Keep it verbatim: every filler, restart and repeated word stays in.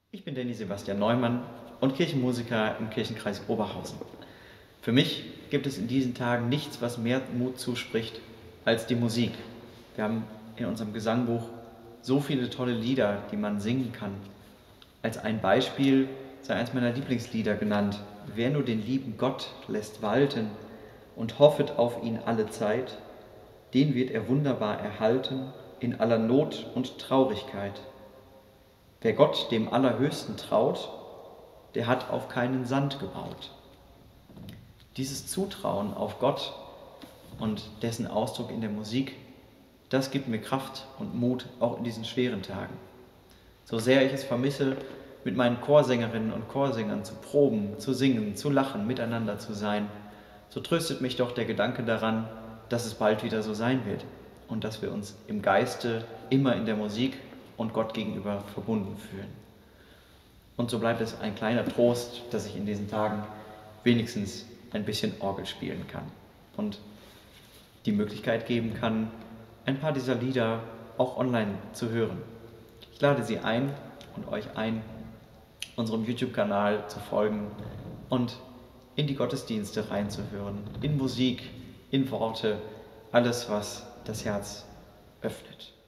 Ich bin Danny Sebastian Neumann und Kirchenmusiker im Kirchenkreis Oberhausen. Für mich gibt es in diesen Tagen nichts, was mehr Mut zuspricht als die Musik. Wir haben in unserem Gesangbuch so viele tolle Lieder, die man singen kann. Als ein Beispiel sei eins meiner Lieblingslieder genannt: Wer nur den lieben Gott lässt walten und hoffet auf ihn alle Zeit, den wird er wunderbar erhalten in aller Not und Traurigkeit. Wer Gott dem Allerhöchsten traut, der hat auf keinen Sand gebaut. Dieses Zutrauen auf Gott und dessen Ausdruck in der Musik, das gibt mir Kraft und Mut, auch in diesen schweren Tagen. So sehr ich es vermisse, mit meinen Chorsängerinnen und Chorsängern zu proben, zu singen, zu lachen, miteinander zu sein, so tröstet mich doch der Gedanke daran, dass es bald wieder so sein wird und dass wir uns im Geiste immer in der Musik und Gott gegenüber verbunden fühlen. Und so bleibt es ein kleiner Trost, dass ich in diesen Tagen wenigstens ein bisschen Orgel spielen kann und die Möglichkeit geben kann, ein paar dieser Lieder auch online zu hören. Ich lade Sie ein und euch ein, unserem YouTube-Kanal zu folgen und in die Gottesdienste reinzuhören, in Musik, in Worte, alles, was das Herz öffnet.